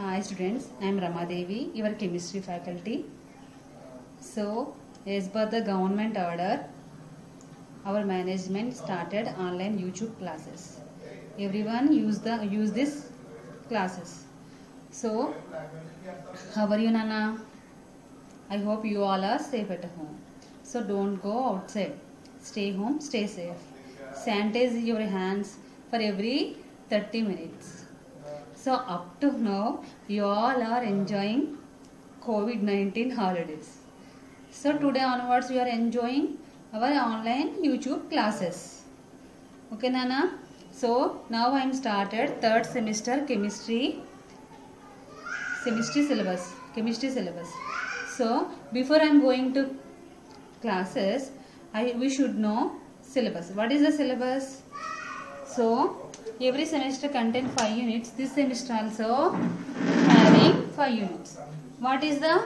Hi students, I am Rama Devi, your chemistry faculty. So, as per the government order, our management started online YouTube classes. Everyone use this classes. So, how are you, Nana? I hope you all are safe at home. So don't go outside. Stay home, stay safe. Sanitize your hands for every 30 minutes. So up to now, you all are enjoying COVID-19 holidays. So today onwards, we are enjoying our online YouTube classes. Okay, Nana? So now I am started third semester chemistry syllabus. So before I am going to classes, we should know syllabus. What is the syllabus? So every semester contain 5 units. This semester also having 5 units. What is the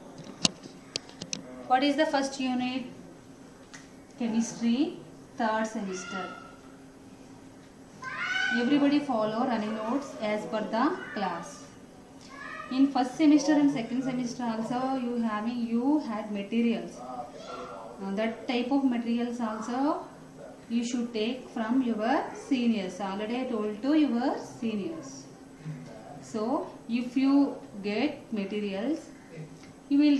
first unit? Chemistry, third semester. Everybody follow running notes as per the class. In first semester and second semester also you had materials. That type of materials also you should take from your seniors. Already I told to your seniors. So if you get materials, you will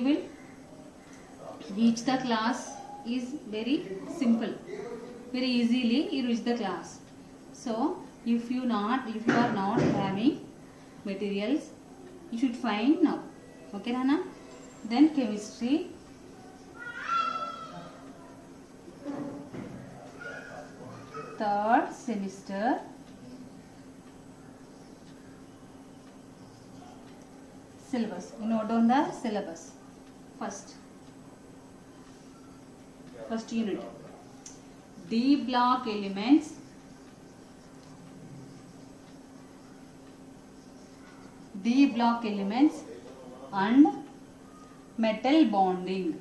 reach the class is very simple. Very easily you reach the class. So if you are not having materials, you should find now. Okay, Nana? Then chemistry. Third semester. Syllabus. You note down the syllabus. First unit. D block elements. D block elements and metal bonding.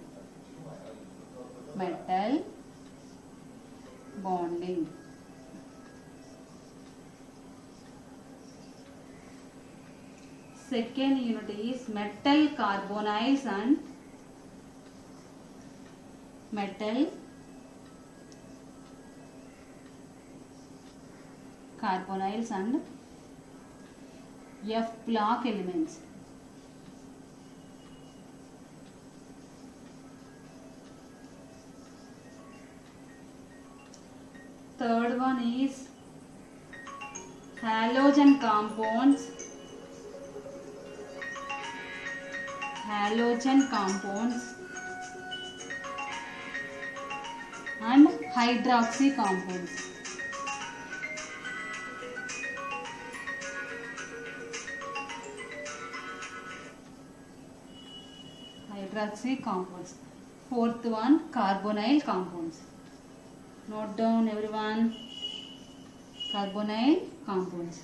Second unit is metal carbonyls and F block elements. Third one is halogen compounds and hydroxy compounds. Fourth one, carbonyl compounds. Note down everyone. Carbonyl compounds.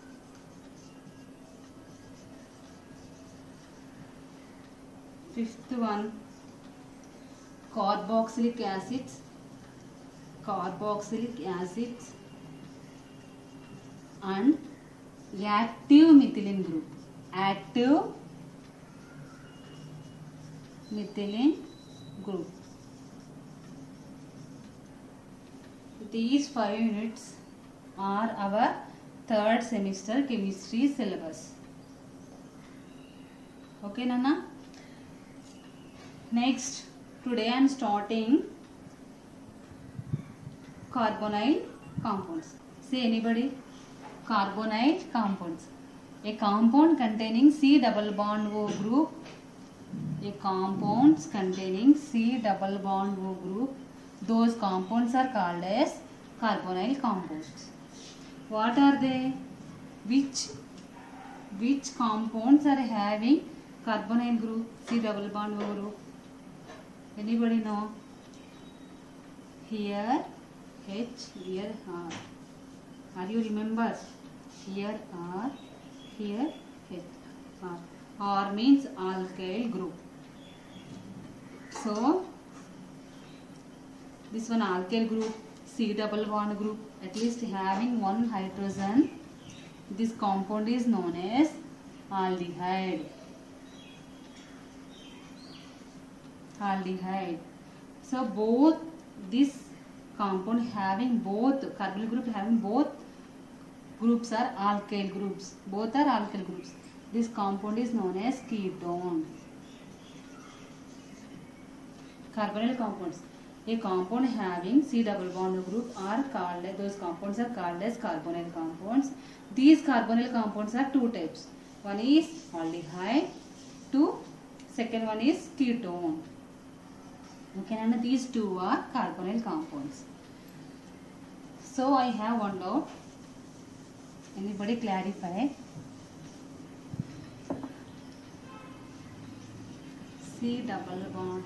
Fifth one, carboxylic acids and active methylene group. These 5 units are our third semester chemistry syllabus. Okay, Nana? Next, today I am starting carbonyl compounds. Say anybody? Carbonyl compounds. A compound containing C double bond O group. Those compounds are called as carbonyl compounds. What are they? Which compounds are having carbonyl group, C double bond O group? Anybody know? Here H, here R. Are you remember? Here R, here H, R. R means alkyl group. So this one alkyl group, C double bond group, at least having one hydrogen. This compound is known as aldehyde. Aldehyde. So both this compound having both carbonyl group having both groups are alkyl groups. Both are alkyl groups. This compound is known as ketone. Carbonyl compounds. A compound having C double bond group are called, those compounds are called as carbonyl compounds. These carbonyl compounds are two types. One is aldehyde, second one is ketone. Okay, and these two are carbonyl compounds. So I have one doubt. Anybody clarify? C double bond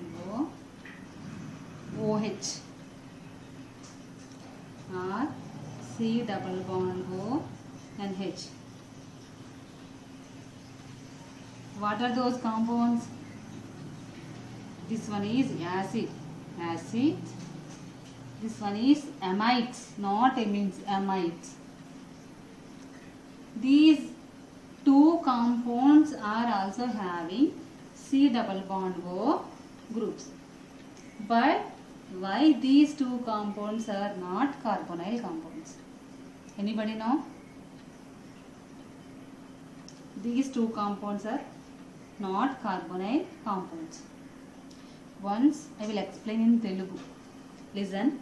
OH or C double bond O NH. What are those compounds? This one is acid. This one is amides, not amines, amides. These two compounds are also having C double bond O groups. But why these two compounds are not carbonyl compounds? Anybody know? These two compounds are not carbonyl compounds. Once I will explain in Telugu. Listen.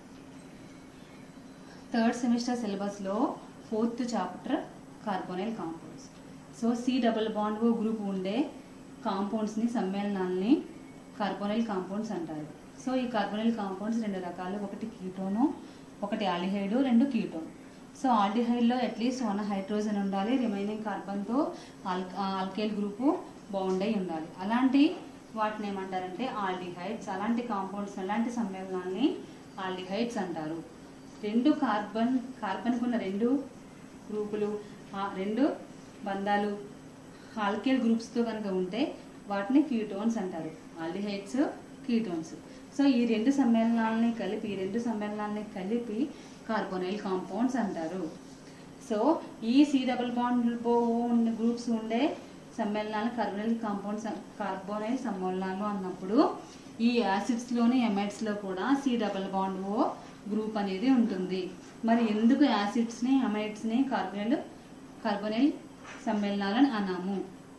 Third semester syllabus lo fourth chapter carbonyl compounds. So C double bond O group unde compounds ni సమ్మేళనాల్ని carbonyl compounds అంటారు. So ఈ carbonyl compounds రెండు రకాలు, ఒకటి ketone, ఒకటి aldehyde, రెండు ketone. So ఆల్డిహైడ్లో at least 1 hydrogen ఉండాలి, రిమైనింగ్ కార్బన్తో ఆల్కైల్ గ్రూపు బాండ్ అయి ఉండాలి. అలాంటి వాటిని ఏమంటారంటే ఆల్డిహైడ్స్. అలాంటి కాంపౌండ్స్, అలాంటి సమ్మేళనాల్ని ఆల్డిహైడ్స్ అంటారు. రెండు కార్బన్కు ఉన్న రెండు గ్రూపులు, రెండు బంధాలు ఆల్కైల్ గ్రూప్స్తో కనుక ఉంటే వాటిని కీటోన్స్ అంటారు. Aldehydes, ketones. సో ఈ రెండు సమ్మేళనాలని కలిపి కార్బోనైల్ కాంపౌండ్స్ అంటారు. సో ఈ సి డబుల్ బాండ్ గ్రూప్స్ ఉండే సమ్మేళనాలు కార్బోనైల్ సమ్మేళనాలు అన్నప్పుడు ఈ యాసిడ్స్లోని ఎమైడ్స్లో కూడా C double bond O group అనేది ఉంటుంది. మరి ఎందుకు యాసిడ్స్ని ఎమైడ్స్ని కార్బోనైల్ సమ్మేళనాలని అన్నాము?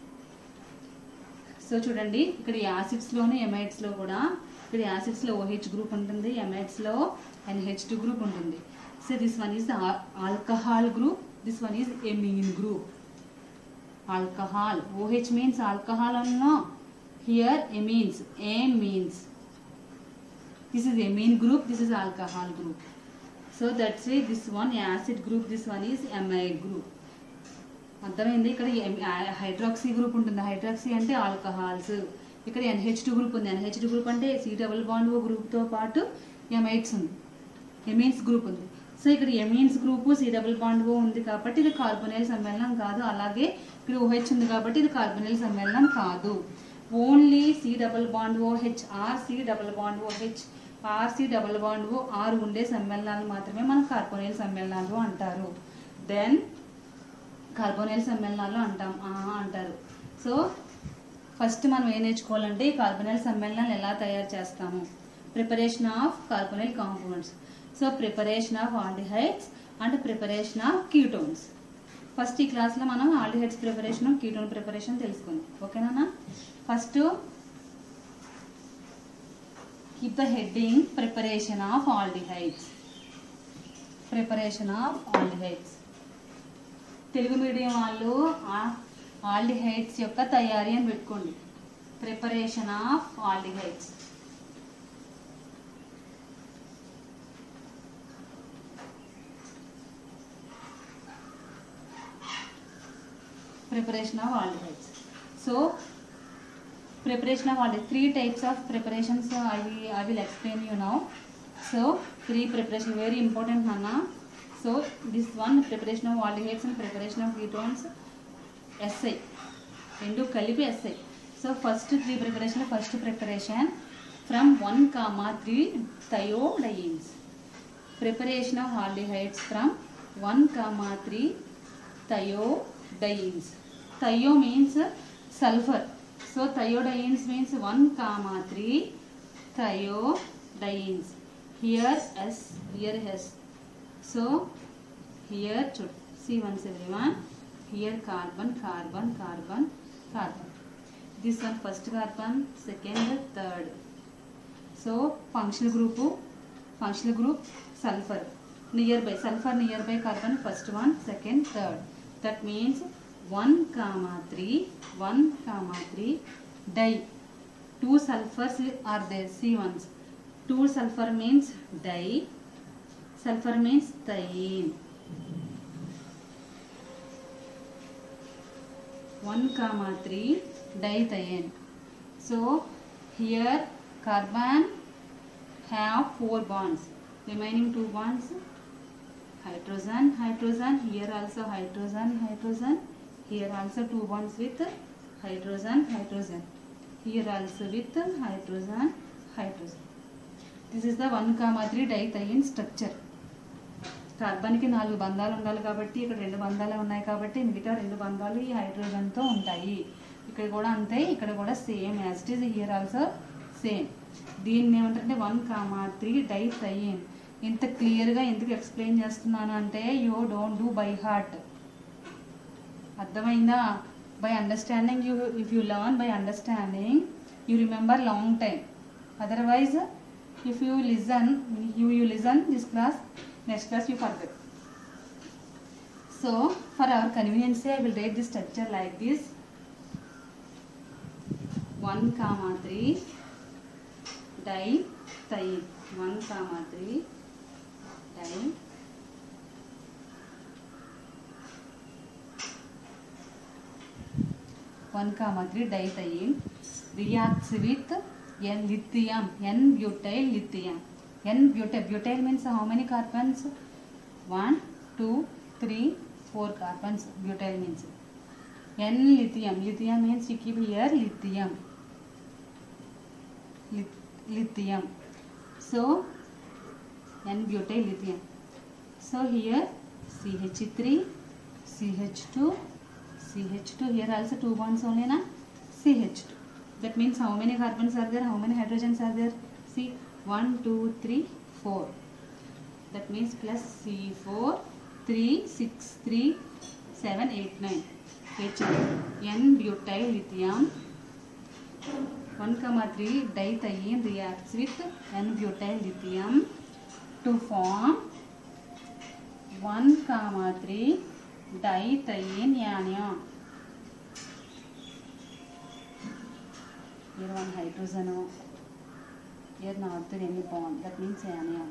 సో చూడండి, ఇక్కడ యాసిడ్స్లోని ఎమైడ్స్లో కూడా, ఇక్కడ యాసిడ్స్లో OH గ్రూప్ ఉంటుంది, ఎమైడ్స్లో NH2 గ్రూప్ ఉంటుంది. So this one is the alcohol group, this one is amine group. Alcohol, OH means alcohol or no? Here amines, amines. This is amine group, this is alcohol group. So that's why this one acid group, this one is amide group. అర్థమైంది? ఇక్కడ hydroxy group ఉంటుంది. Hydroxy అంటే alcohols. ఇక్కడ NH2 group ఉంది. NH2 group అంటే C double bond O గ్రూప్తో పాటు amides ఉంది, ఎమీన్స్ గ్రూప్ ఉంది. సో ఇక్కడ ఎమీన్స్ group C double bond O ఉంది కాబట్టి ఇది కార్బోనైల్ సమ్మేళనం కాదు. అలాగే ఇక్కడ OH ఉంది కాబట్టి ఇది కార్బోనైల్ సమ్మేళనం కాదు. Only C double bond OH or C double bond OH or C double bond O or ఉండే సమ్మేళనాలు మాత్రమే మనం కార్బోనైల్ సమ్మేళనాలు అంటారు. దెన్ కార్బోనైల్ సమ్మేళనాలు అంటారు. సో ఫస్ట్ మనం ఏం నేర్చుకోవాలంటే ఈ కార్బోనైల్ సమ్మేళనాలు ఎలా తయారు చేస్తాము. Preparation of carbonyl compounds. So preparation of aldehydes and preparation of ketones. First ఈ క్లాస్లో మనం ఆల్డిహైడ్స్ ప్రిపరేషన్, కీటోన్ ప్రిపరేషన్ తెలుసుకుందాం. ఓకేనా? First keep the heading preparation of aldehydes. Preparation of aldehydes. Telugu medium వాళ్ళు ఆల్డిహైడ్స్ యొక్క తయారీ అని పెట్టుకోండి. Preparation of aldehydes. Preparation of aldehydes. So preparation of aldehydes, 3 types of preparations I will explain you now. So 3 preparation very important, Nana. So this one preparation of aldehydes and preparation of ketones, SI rendu kalipi SI. So first 3 preparation, first preparation from 1,3 thiodienes. Preparation of aldehydes from 1,3 thiodienes. Thio means sulfur. So thiodienes means 1, 3 thiodienes. Here S, here S. So here see once everyone. Here carbon, carbon, carbon, carbon. This one first carbon, second, third. So functional group sulfur. Nearby sulfur, nearby carbon, first one, second, third. That means 1, 3 di. 2 sulfurs are there. See once. 2 sulfur means di. Sulfur means thiene. 1, 3 dithiene. So here carbon have 4 bonds. Remaining 2 bonds. Hydrogen, hydrogen. Here also hydrogen, hydrogen. Here also 2 bonds with hydrogen, hydrogen. Here also with hydrogen, hydrogen. This is the 1, 3 dithiene structure. Carbon కి 4 బంధాలు ఉండాలి కాబట్టి ఇక్కడ 2 బంధాలే ఉన్నాయి కాబట్టి మిగతా 2 బంధాలు ఈ హైడ్రోజన్ తో ఉంటాయి. ఇక్కడ కూడా అంతే, ఇక్కడ కూడా same as it is here also same. దీన్ని ఏమంటారంటే 1, 3 dithiene. ఇంత క్లియర్ గా ఎందుకు ఎక్స్ప్లెయిన్ చేస్తున్నాను అంటే you don't do by heart. అర్థమైందా? By understanding you, if you learn by understanding you remember long time. Otherwise if you listen this class, next class you forget. So for our convenience I will write this structure like this. 1, 3 dithiene. 1, 3 dithiene. 1, 3 dithiene reacts with lithium, N-butyl lithium. N-butyl means how many carbons? 1, 2, 3, 4 carbons. Butyl means. N-lithium. Lithium means you keep here lithium. Lithium. So N-butyl lithium. So here CH3, CH2, CH2. Here also 2 bonds only na. CH2. That means how many carbons are there? How many hydrogens are there? See. 1, 2, 3, 4. That means plus C4, 3, 6, 3, 7, 8, 9. H N-butyl lithium. 1, 3 dithiene reacts with N-butyl lithium to form 1, 3 dithiene anion. Here one hydrogen. Here not any bond, that means anion.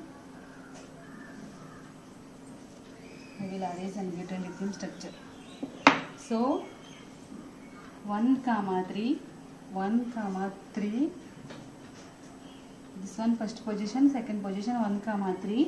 I will arrange and butyl lithium structure. So 1, 3 this one first position, second position 1, 3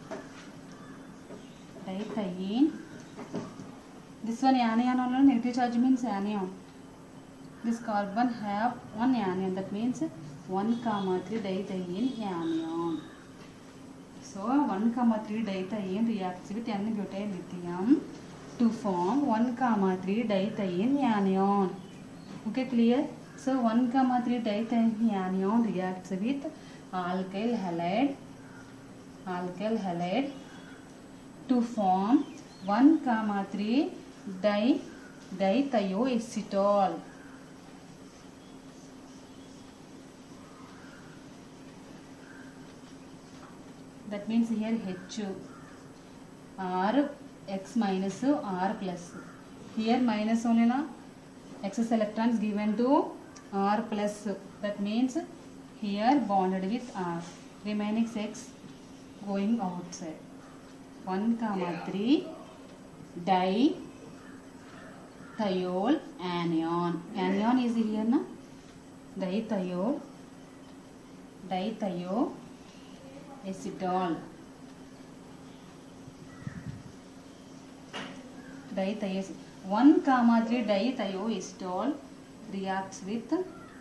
dithiene. This one anion only, negative charge means anion. This carbon have 1 anion, that means 1, 3 dithiene anion. So 1, 3 dithiene reacts with N-butyl lithium to form 1, 3 dithiene anion. Okay, clear? So 1, 3 dithiene anion reacts with alkyl halide to form 1, 3 dithioacetal. That means here H R X minus R plus. Here minus only na, excess electrons given to R plus. That means here bonded with R. Remaining 6 going outside. 1, 3 dithiol anion. Anion is here na. Dithiol acetal. Dithiol 1, 3 dithiolacetal reacts with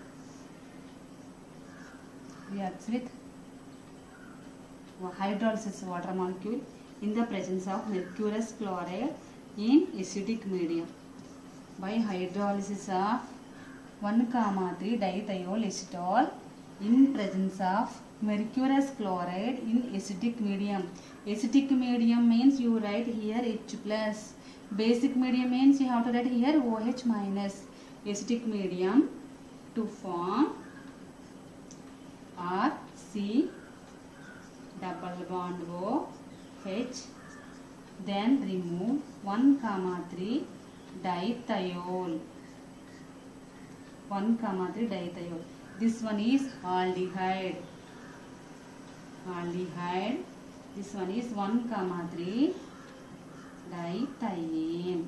hydrolysis water molecule in the presence of mercurous chloride in acidic medium. by hydrolysis of 1,3 dithiol acetal in presence of mercurous chloride in acidic medium. Acidic medium means you write here H plus. Basic medium means you have to write here OH minus. Acidic medium to form R C double bond O H, then remove 1,3 dithiol. 1,3 dithiol. This one is aldehyde. Aldehyde. This one is 1,3 dithiene.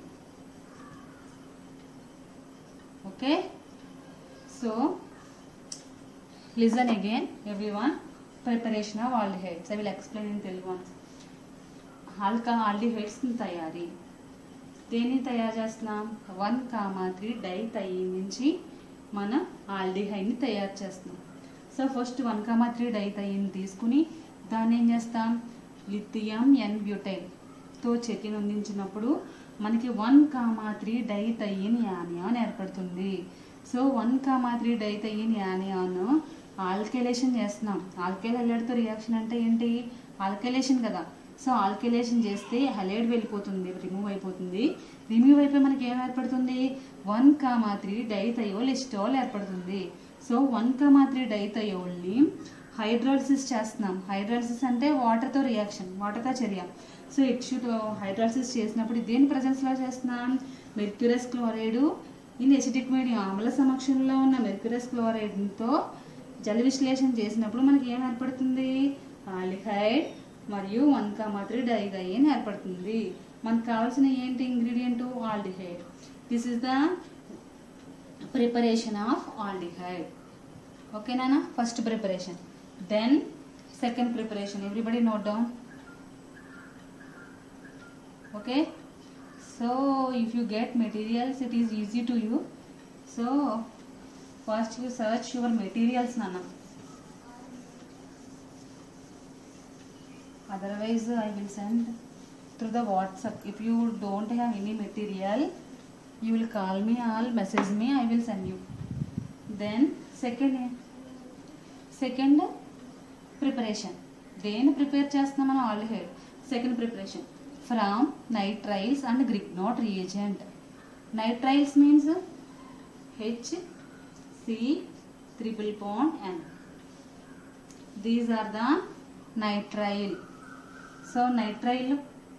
Okay. So listen again, everyone. Preparation of aldehydes. I will explain in Telugu once. Aldehydes తయారీ. దేన్ని తయారు చేస్తున్నాం? 1,3 డైథైన్ నుంచి మన ఆల్డిహైడ్ని తయారు చేస్తున్నాం. So first 1,3 డైథైన్ తీసుకుని దాన్ని ఏం చేస్తాం? లిథియం ఎన్ బ్యూటైల్తో చెకిన్ అందించినప్పుడు మనకి 1,3 డైథైన్ యానియాన్ ఏర్పడుతుంది. సో 1,3 డైథైన్ యానియాన్ ఆల్కైలేషన్ చేస్తున్నాం. ఆల్కైల్ హైలైడ్తో రియాక్షన్ అంటే ఏంటి? ఆల్కైలేషన్ కదా. సో ఆల్కైలేషన్ చేస్తే హైలైడ్ వెళ్ళిపోతుంది, రిమూవ్ అయిపోతుంది. రిమూవ్ అయిపోయి మనకి ఏం ఏర్పడుతుంది? 1,3 డైథయోల్ ఎసిటోల్ ఏర్పడుతుంది. సో 1,3 డైథయోల్ని హైడ్రాలిసిస్ చేస్తున్నాం. హైడ్రాలిసిస్ అంటే వాటర్తో రియాక్షన్, వాటర్తో చర్య. సో హైడ్రాలిసిస్ చేసినప్పుడు దేని ప్రజెన్స్లో చేస్తున్నాం? Mercurous chloride in acidic medium. ఆమ్ల సమక్షంలో ఉన్న మెర్క్యూరస్ క్లోరైడ్తో జల విశ్లేషణ చేసినప్పుడు మనకి ఏం ఏర్పడుతుంది? ఆల్డిహైడ్ మరియు 1,3 డైథైన్ ఏర్పడుతుంది. మనకు కావాల్సిన ఏంటి ingredient? Aldehyde. This is the preparation of aldehyde. ఓకేనా? First preparation. Then second preparation. Everybody note down. Okay. So if you get materials it is easy to you. So first you search your materials నాన్న. Otherwise I will send through the WhatsApp. If you don't have any material, you will call me or message me, I will send you. Then second preparation. Then prepare chestunna mana aldehyde. Second preparation from nitriles and Grignard reagent. Nitriles means H C triple bond N. These are the nitrile. So nitrile,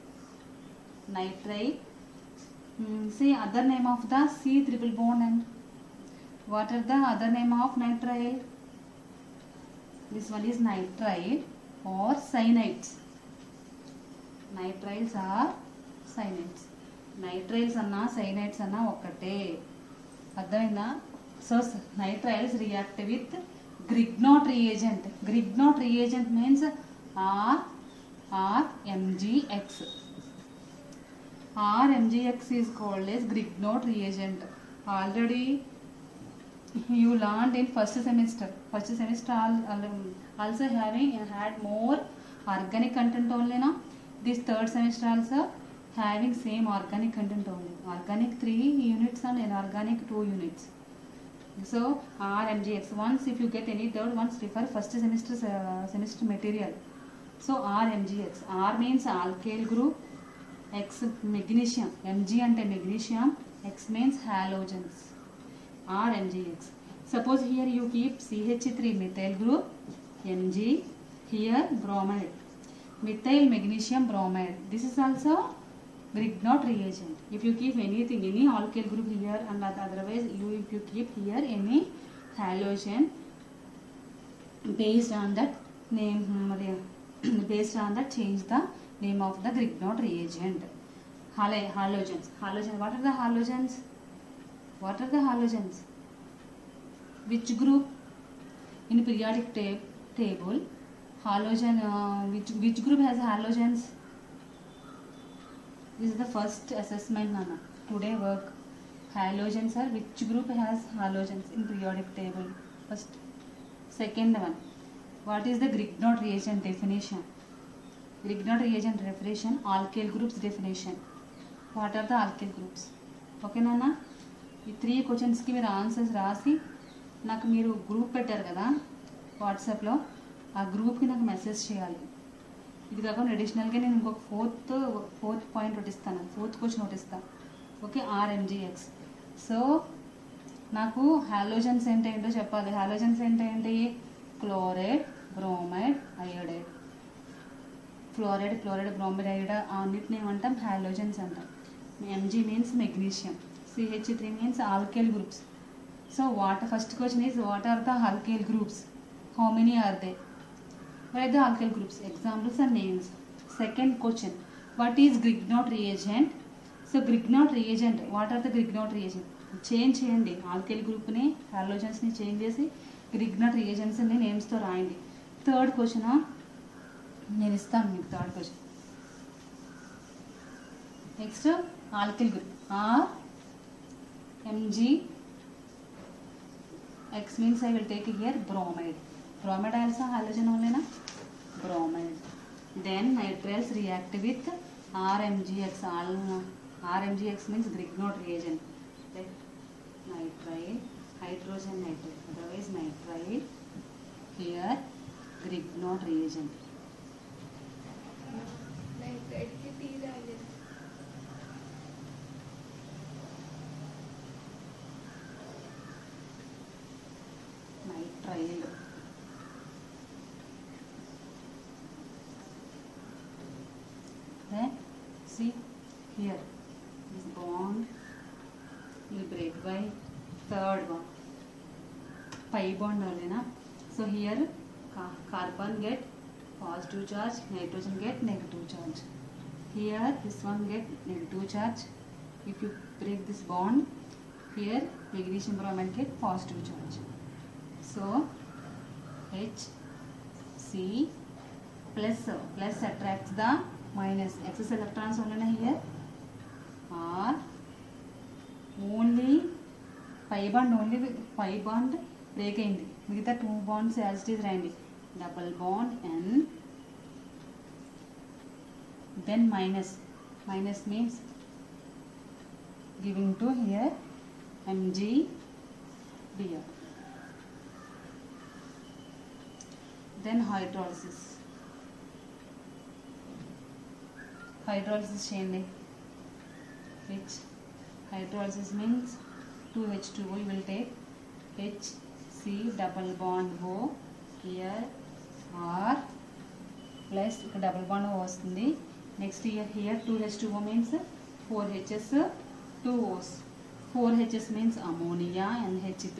see other name of the C triple bond N. What are the other name of nitrile? This one is nitrile or cyanides. Nitriles are cyanides. Nitriles anna cyanides anna okkate. అర్థమైందా? So nitriles react with Grignard reagent. Grignard reagent means RMgX. RMgX is called as Grignard reagent. Already you learned in first semester. First semester also had more organic content only now. This third semester also having same organic content only. Organic 3 units and inorganic 2 units. So RMgX. Once if you get any doubt, once refer first semester material. So RMgX. R means alkyl group, X magnesium. Mg ante magnesium, X means halogens. RMgX. Suppose here you keep CH3 methyl group, Mg, here bromide, methyl magnesium bromide. This is also Grignard reagent. If you keep anything, any alkyl group here, and otherwise if you keep here any halogen, based on that name, based on that change the name of the Grignard reagent. Halogens. Halogen. What are the halogens? What are the halogens? Which group in periodic table? Halogen. Which group has halogens? This is the first assessment, Nana. Today work. Halogens are which group has halogens in periodic table? First. Second one. What is the Grignard reagent definition? Grignard reagent definition, alkyl groups definition. What are the alkyl groups? Okay, Nana? ఈ 3 క్వశ్చన్స్కి మీరు answers రాసి నాకు మీరు group పెట్టారు కదా వాట్సాప్లో, ఆ గ్రూప్కి నాకు మెసేజ్ చేయాలి. ఇది కాకుండా అడిషనల్గా నేను ఇంకొక ఫోర్త్ పాయింట్ ఒకటి ఇస్తాను, ఫోర్త్ క్వశ్చన్ ఒకటి ఇస్తాను. Okay, RMGX. సో నాకు హాలోజన్స్ ఏంటో చెప్పాలి. హాలోజన్స్ ఏంటి? Chloride, bromide, iodide. Fluoride, bromide, iodide అన్నిటిని ఏమంటాం? హాలోజన్స్ అంటాం. Mg means magnesium, CH3 means alkyl groups. So first question is what are the alkyl groups? How many are they? Write the alkyl groups, examples and names. Second question, what is Grignard reagent? So Grignard reagent, what are the Grignard reagent? Change చేయండి alkyl గ్రూప్ని, హాలోజన్స్ని change చేసి Grignard reagents ని నేమ్స్తో రాయండి. Third question నేను ఇస్తాను మీకు. Third question next alkyl group RMGX means I will take here bromide. Bromide also halogen only na? Bromide. Then nitriles react with RMGX. RMGX means Grignard reagent. Like nitrile, hydrogen nitride. Otherwise nitrile. Here Grignard reagent. Nitride ki T डालें. Nitrile. Then see here this bond will break by third one, pi bond only na. So here carbon get positive charge, nitrogen get negative charge. Here this one get negative charge. If you break this bond, here magnesium bromide get positive charge. So Hc plus attracts the minus. Excess electrons only here are only pi bond break అయింది. మిగతా 2 bonds as it is రాయండి. Double bond N, then minus means giving to here MgBr. Then hydrolysis చేయండి. Which hydrolysis means 2H2O you will take HC double bond O here R plus double bond O వస్తుంది. Next here 2H2O means 4Hs 2Os. 4Hs means ammonia NH3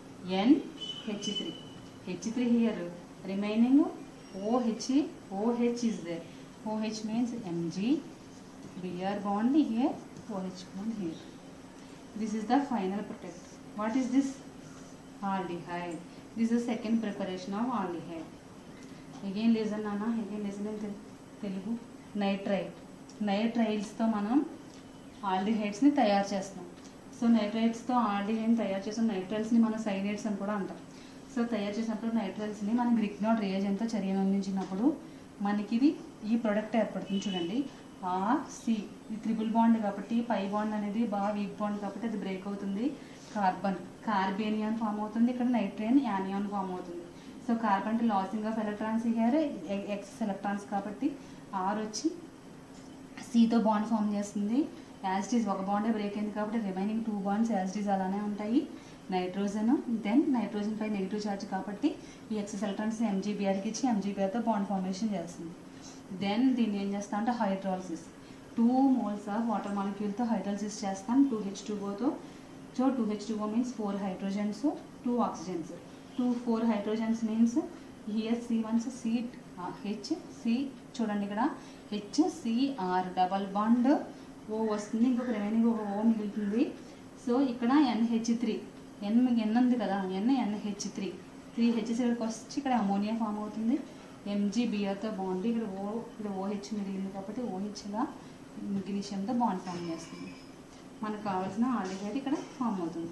H3 here remaining OH is there. OH means Mg bond here, OH bond here. This is the final product. What is this? Aldehyde. This is the second preparation of aldehyde. Again listen Nana, again listen in Telugu. నైట్రైల్స్తో మనం ఆల్డిహైడ్స్ని తయారు చేస్తాం. So నైట్రైట్స్తో ఆల్డిహైడ్ని తయారు చేస్తాం. నైట్రైల్స్ని మనం cyanides అని కూడా అంటాం. So తయారు చేసినప్పుడు నైట్రైల్స్ని మనం గ్రిగ్నాడ్ రియేజెంట్తో చర్యను అందించినప్పుడు మనకి ఈ ప్రోడక్ట్ ఏర్పడుతుంది. చూడండి RC ఇది ట్రిపుల్ బాండ్ కాబట్టి పై బాండ్ అనేది బాగా వీక్ బాండ్ కాబట్టి అది బ్రేక్ అవుతుంది. కార్బేనియాన్ ఫామ్ అవుతుంది. ఇక్కడ నైట్రేన్ యానియాన్ ఫామ్ అవుతుంది. So carbon losing of electrons here excess electrons కాబట్టి R వచ్చి Cతో బాండ్ ఫామ్ చేస్తుంది. యాజిటీస్ ఒక బాండే బ్రేక్ అయింది కాబట్టి రిమైనింగ్ 2 బాండ్స్ యాజిటీస్ అలానే ఉంటాయి. నైట్రోజన్ దెన్ నైట్రోజన్ పై నెగిటివ్ ఛార్జ్ కాబట్టి ఈ ఎక్సెస్ ఎలక్ట్రాన్స్ MgBrకి ఇచ్చి MgBrతో బాండ్ ఫార్మేషన్ చేస్తుంది. దెన్ దీన్ని ఏం చేస్తాం అంటే హైడ్రాలసిస్ 2 moles ఆఫ్ వాటర్ మాలిక్యూల్తో హైడ్రాలసిస్ చేస్తాం 2H2Oతో. So 2H2O means 4 hydrogens 2 oxygens. 4 hydrogens means here C1 HC చూడండి ఇక్కడ HCr డబల్ బాండ్ O వస్తుంది. ఇంకొక రిమైనింగ్ ఒక O మిగులుతుంది. సో ఇక్కడ NH3 N ఉంది కదా NH3 3Hs ఇక్కడికి వచ్చి ఇక్కడ అమోనియా ఫామ్ అవుతుంది. MgBrతో బాండ్ ఇక్కడ OH మిగిలింది కాబట్టి OHగా మెగ్నీషియంతో బాండ్ ఫామ్ చేస్తుంది. మనకు కావాల్సిన ఆల్డిహైడ్ ఇక్కడ ఫామ్ అవుతుంది.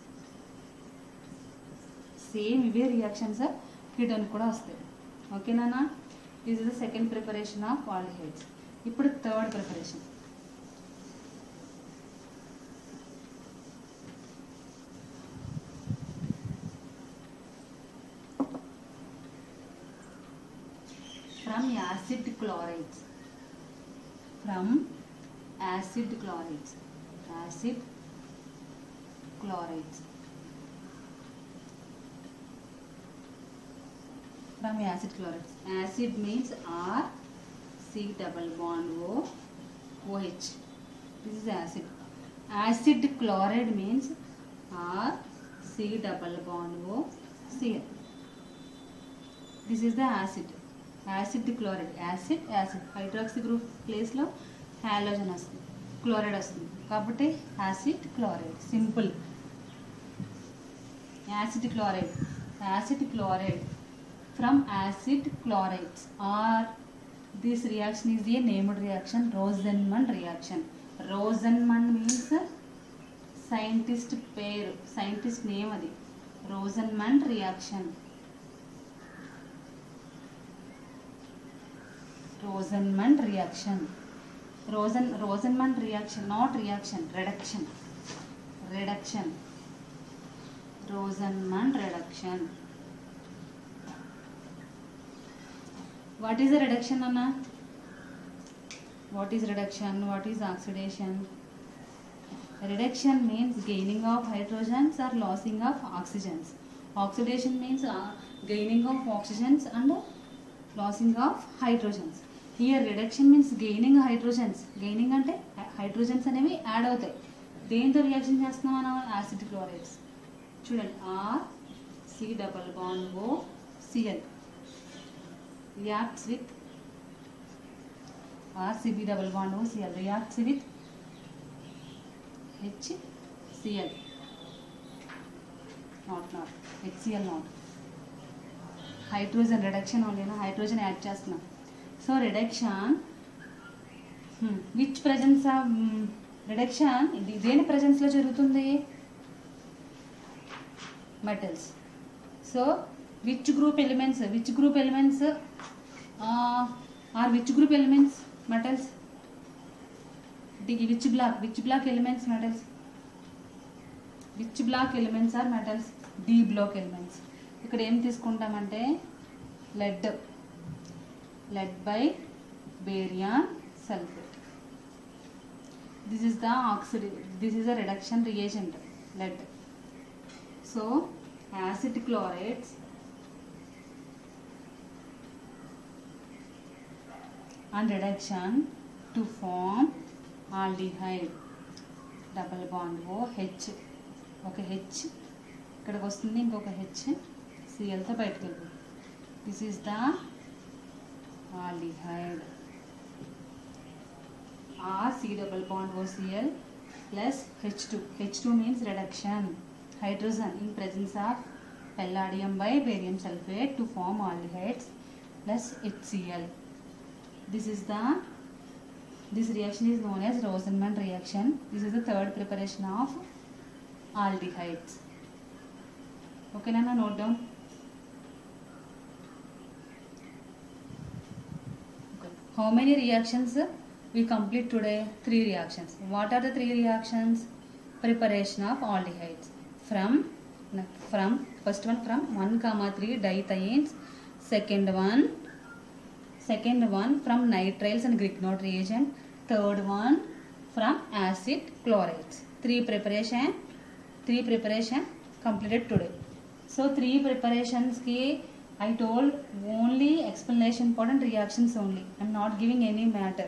సేమ్ ఇవే రియాక్షన్స్ కిటోన్ కూడా వస్తాయి. ఓకేనా? This is the second preparation of aldehydes. ఇప్పుడు third preparation from acid chlorides. From acid chlorides. Acid chlorides. From acid chlorides. Acid means R C double bond O OH. This is acid. Acid chloride means R C double bond O Cl. This is the acid. Acid chloride. Acid hydroxy group place లో halogen వస్తుంది, chloride వస్తుంది కాబట్టి acid chloride. Simple. Acid chloride from acid chlorides, or this reaction is a named reaction, Rosenman reaction. Rosenman means scientist పేరు, scientist name అది. Rosenman reaction. Rosenman reaction. Rosenman reaction, not reaction, reduction. Rosenman reduction. What is a reduction, Anna? What is reduction? What is oxidation? Reduction means gaining of hydrogens or losing of oxygens. Oxidation means gaining of oxygens and losing of hydrogens. Here reduction means gaining hydrogens. Gaining ante hydrogens అనేవి add అవుతాయి. దేంతో reaction చేస్తున్నాం మనం? Acid chlorides. చూడండి, R C double bond O Cl reacts with RCB double bond O Cl reacts with HCl. Not HCl not. Hydrogen reduction only na, hydrogen add చేస్తున్నాం. So reduction, which presence of reduction ఇది దేని presence లో జరుగుతుంది? Metals. So which group elements or which group elements metals? Which block elements metals? Which block elements are metals? D block elements. ఇక్కడ ఏం తీసుకుంటామంటే lead by barium sulfate. This is a reduction reagent, lead. So acid chlorides and reduction to form aldehyde double bond O H. ఒక H ఇక్కడికి వస్తుంది, ఇంకొక H Cl తో బయటకు వెళ్తుంది. This is the aldehyde. R C double bond O Cl plus H2. H2 means reduction. Hydrogen in presence of palladium by barium sulfate to form aldehydes plus HCl. This reaction is known as Rosenman reaction. This is the third preparation of aldehydes. Okay, Nana, note down. Okay. How many reactions we complete today? 3 reactions. What are the 3 reactions? Preparation of aldehydes. From first one from 1,3 dithiones. Second one from nitriles and Grignard reagent. Third one from acid chlorides. 3 preparation completed today. So 3 preparations ki I told only explanation part and reactions only. I am not giving any matter.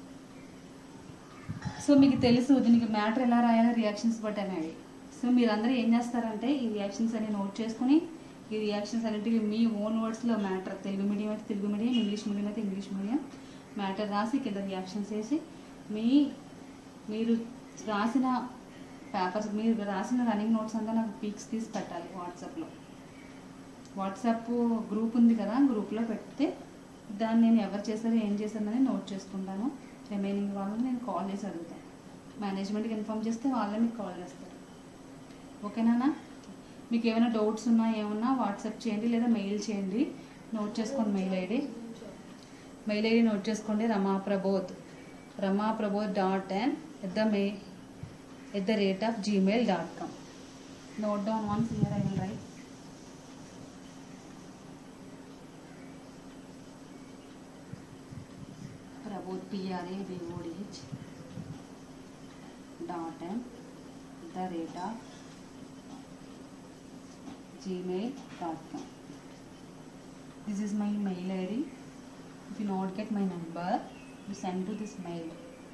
So మీకు తెలుసు దీనికి matter ఎలా రాయాలో reactions బట్టి అనేది. So మీరందరూ ఏం చేస్తారంటే ఈ రియాక్షన్స్ అన్ని నోట్ చేసుకుని ఈ రియాక్షన్స్ అనేటివి మీ ఓన్ వర్డ్స్లో మ్యాటర్, తెలుగు మీడియం అయితే తెలుగు మీడియం, ఇంగ్లీష్ మీడియం అయితే ఇంగ్లీష్ మీడియం మ్యాటర్ రాసి కింద రియాక్షన్స్ వేసి మీరు రాసిన పేపర్స్, మీరు రాసిన రన్నింగ్ నోట్స్ అంతా నాకు పిక్స్ తీసి పెట్టాలి వాట్సాప్లో. వాట్సాప్ గ్రూప్ ఉంది కదా, గ్రూప్లో పెడితే దాన్ని నేను ఎవరు చేశారో ఏం చేశారని నోట్ చేసుకుంటాను. రిమైనింగ్ వాళ్ళని నేను కాల్ చేసి అడుగుతాను. మేనేజ్మెంట్కి ఇన్ఫామ్ చేస్తే వాళ్ళే మీకు కాల్ చేస్తారు. ఓకేనా? మీకు ఏమైనా డౌట్స్ ఉన్నా ఏమన్నా వాట్సాప్ చేయండి లేదా మెయిల్ చేయండి. నోట్ చేసుకోండి మెయిల్ ఐడి నోట్ చేసుకోండి. ramaprabodh.n@gmail.com. Note down once here I will write. prabodh@gmail.com. This is my mail ID. If you not get my number, you send to this mail.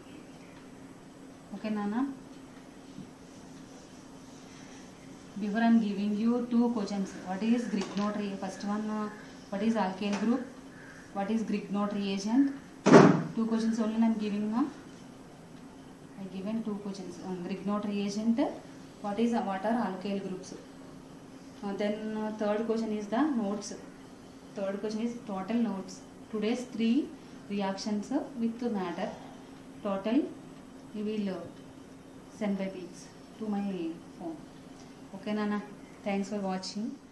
Okay, Nana? Before I am giving you 2 questions. What is Grignard reagent? First one, what is alkyl group? What is Grignard reagent? 2 questions only I am giving now. I given 2 questions. Grignard reagent. What are alkyl groups? Then third question is the notes. Third question is total notes. Today's 3 reactions with matter. Total you will send by pics to my phone. Okay, Nana. Thanks for watching.